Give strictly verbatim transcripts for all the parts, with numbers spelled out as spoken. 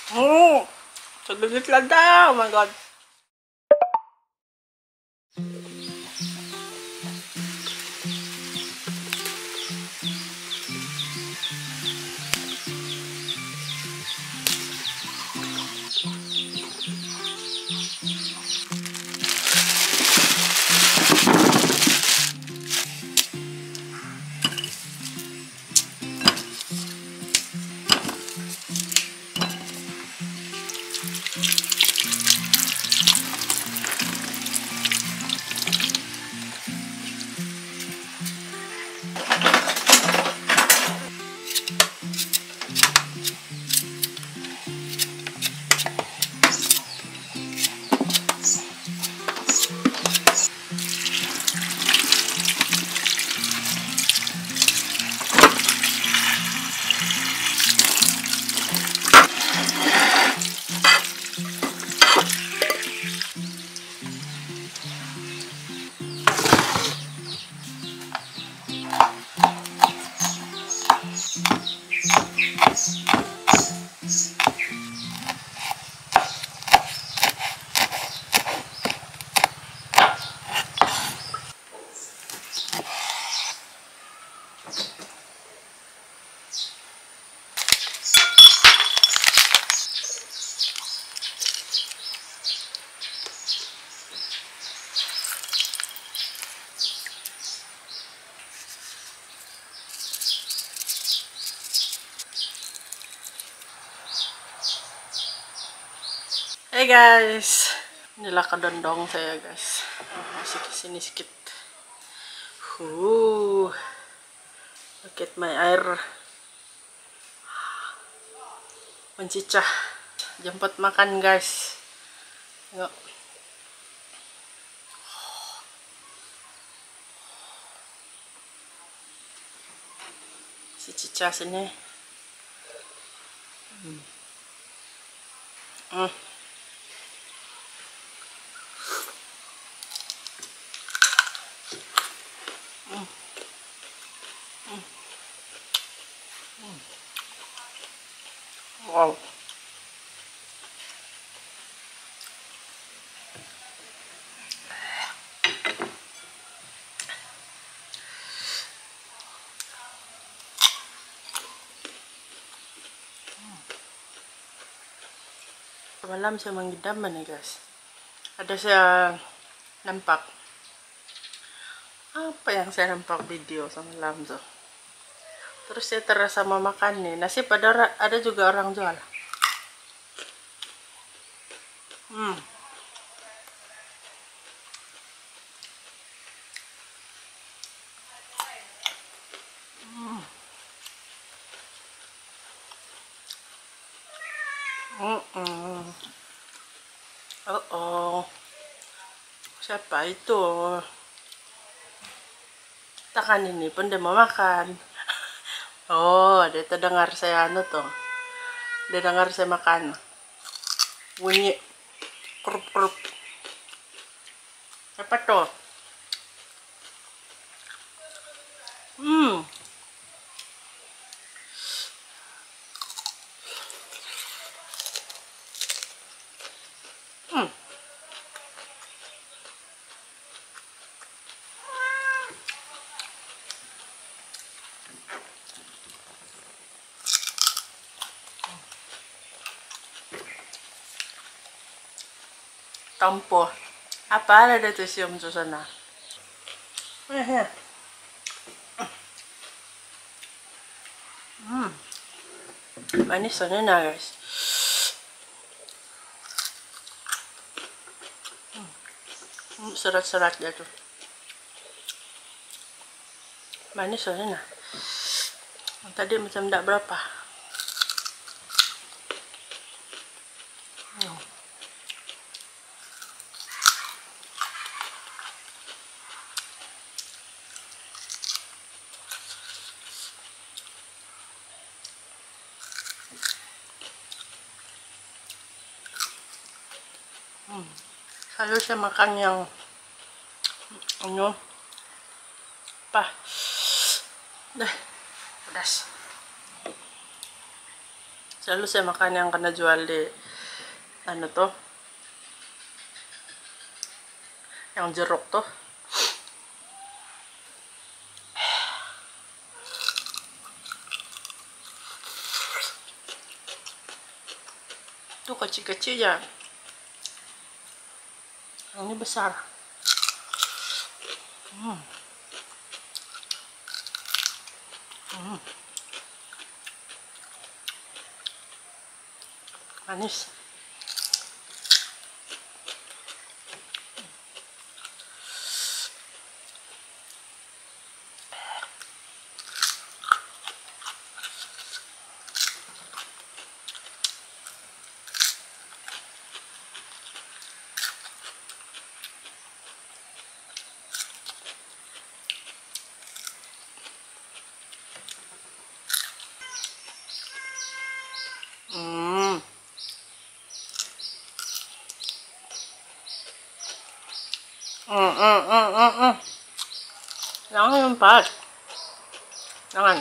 Mm. Saglit lang daw. Oh my God. Hey guys, nilakadondong saya guys. Oh, masih kesini sedikit. Uh, look at my air mencicah. Jemput makan guys. Tengok. Si cicah sini. Hmm. Hmm. Wow. Semalam saya mengidam nih guys. Ada saya nampak. Apa yang saya nampak video semalam tuh. Terus saya terasa mau makan nih. Nasi pada ada juga orang jual. Hmm. Hmm. Mm -mm. Oh oh. Siapa itu? Takan ini pun dia mau makan. Oh, dia terdengar saya anu tuh. Dia dengar saya makan. Bunyi kerup-kerup. Apa tuh? Hmm. Hmm. Tampo. Apa ada tuh siom tuh sana? Eh, Hmm. Manis soalnya nah guys. Hmm, serat-serat dia tuh. Manis soalnya nah. Tadi macam tidak berapa. Hmm. Hmm. Selalu saya makan yang ano apa dah pedas. Selalu saya makan yang kena jual di ano to, yang jeruk tuh. Tuh kecil-kecil ya. Yang ini besar. Hmm. Hmm. Manis. Hmm. Hmm, hmm, hmm, hmm, hmm. Jangan lompat. Jangan.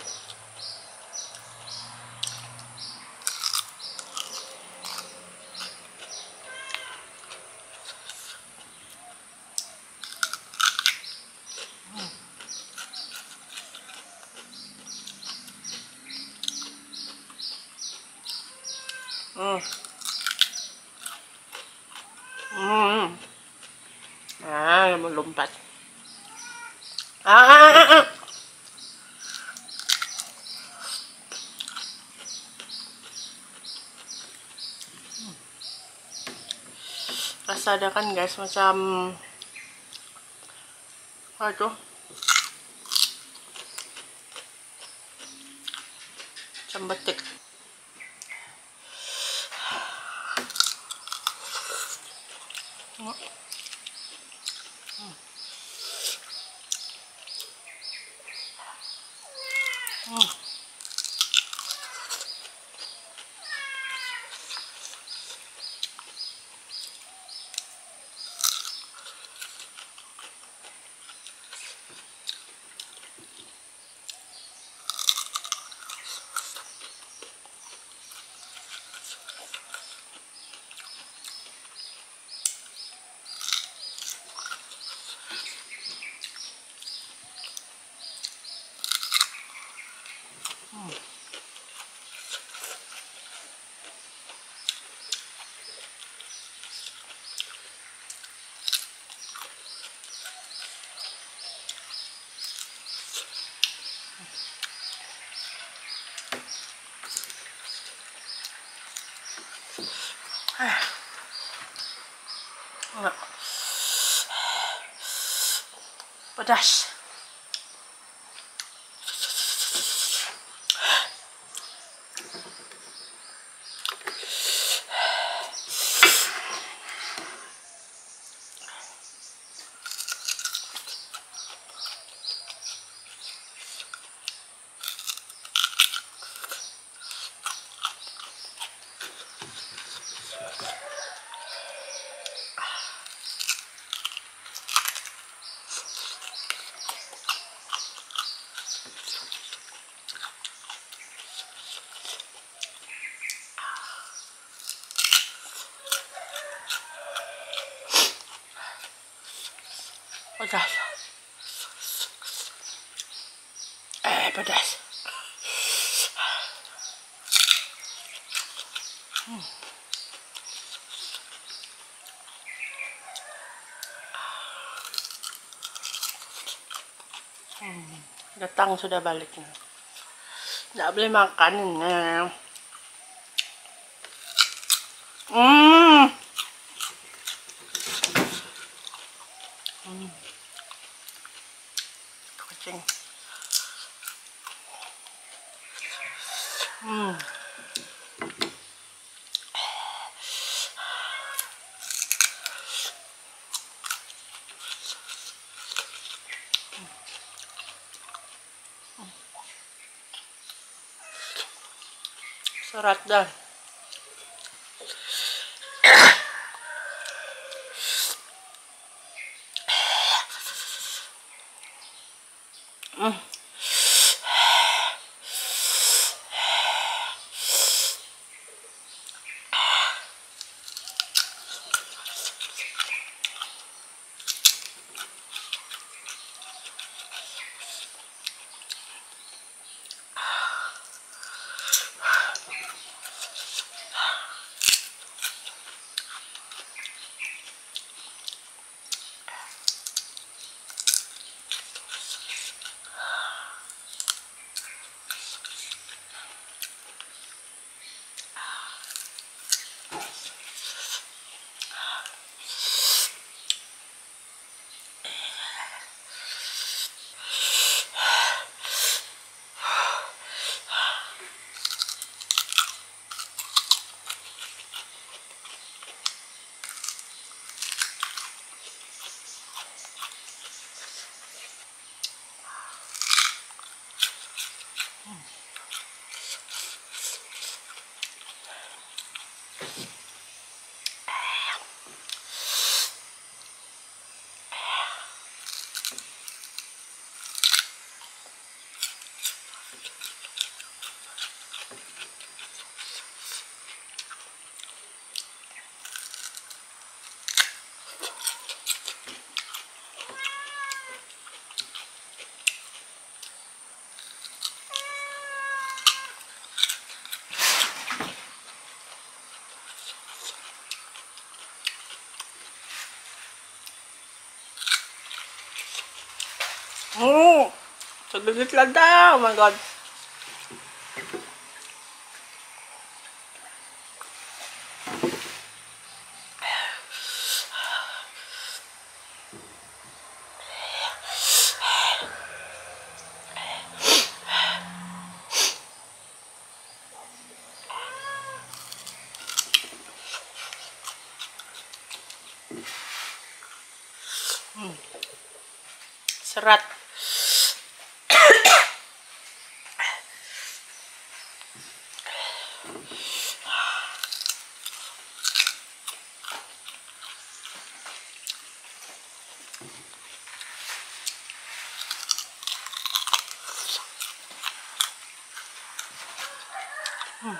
Hmm. Hmm. Ah, melompat. Ah, ah, ah, ah. Rasa ada kan guys, macam aduh, macam betik. Hmm. Hmm. Enggak. Pedas. Pedas. Eh, pedas. Hmm. Hmm. Datang sudah baliknya. Nggak boleh makan ini. Hmm. Hmm. Kucing. Hmm. Serat dah. Hmm. Mm. Saglit lang daw. Oh my God. Mm. Sarap. Mm.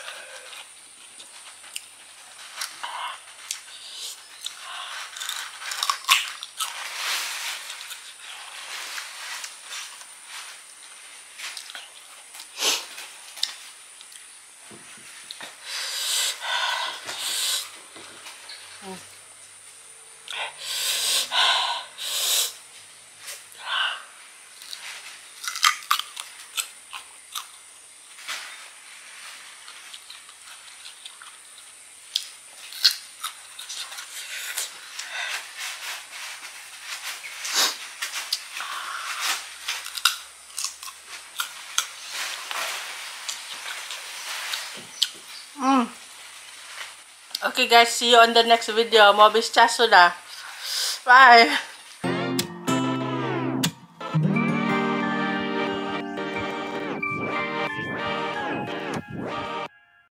Mm. Okay guys, see you on the next video. Mobis chaso na. Bye!